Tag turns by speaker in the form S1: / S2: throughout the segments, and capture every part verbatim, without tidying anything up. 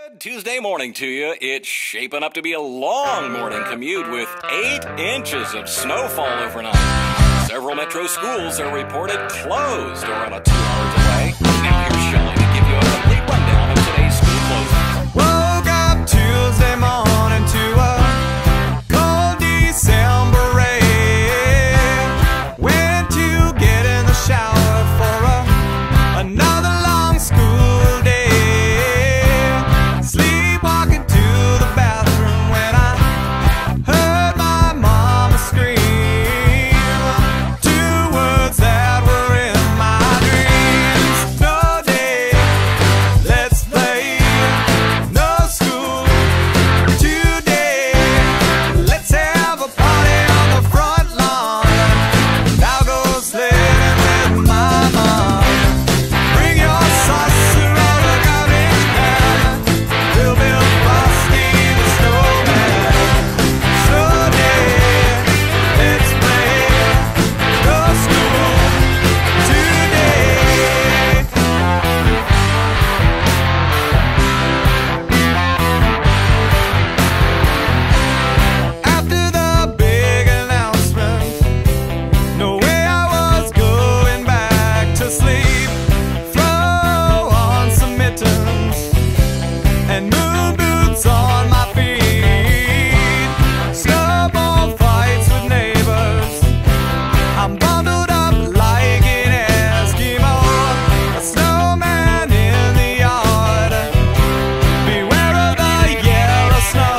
S1: Good Tuesday morning to you. It's shaping up to be a long morning commute with eight inches of snowfall overnight. Several metro schools are reported closed or on a two-hour delay. Now here's Shelley to give you a complete rundown of today's school closings.
S2: Woke up Tuesday morning to a cold December rain. Went to get in the shower for a, another long school day. Sleepwalking to the bathroom when I heard my mama scream two words that were in my dreams. No day, let's play. No school today. Let's have a party on the front lawn. I'll go sledding with my mom. Bring your saucer or a garbage can. We'll build Frosty the Snowman. Snow day, let's play. No school today. After the big announcement, no way I was going back to sleep. Throw on some mittens and moon boots on my feet. Snowball fights with neighbors. I'm bundled up like an Eskimo. A snowman in the yard. Beware of the yellow snow.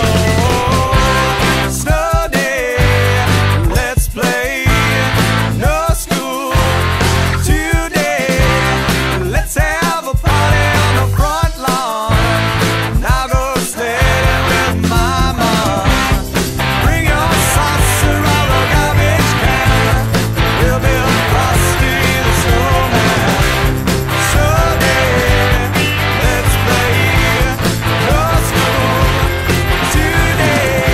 S2: Snow day, let's play. No school today. Let's have a party on the front lawn. I'll go sledding with my mom. Bring your saucer or a garbage can. We'll build Frosty the Snowman. Snow day, let's play. No school today.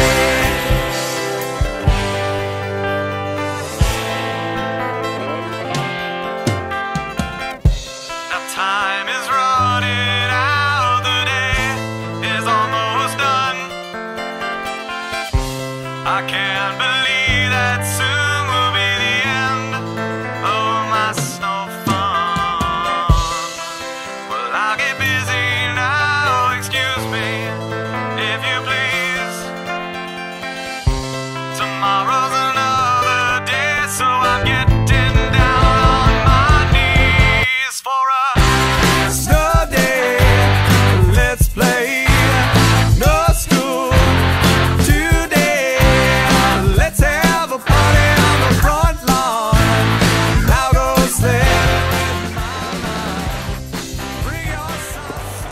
S2: Now time is running out, the day is almost done. I can't believe that soon will be the end of my snow fun. Well, I'll get busy now, excuse me, if you please. Tomorrow's another day, so I'm getting down on my knees for a snow day. Let's play. No school today. Let's have a party on the front lawn. Now go sledding with my mom. Bring your sauce.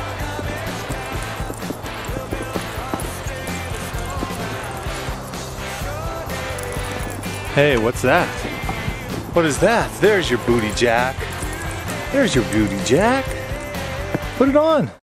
S2: We'll build Frosty the Snowman.
S3: Hey, what's that? What is that? There's your booty jack. There's your booty jack. Put it on.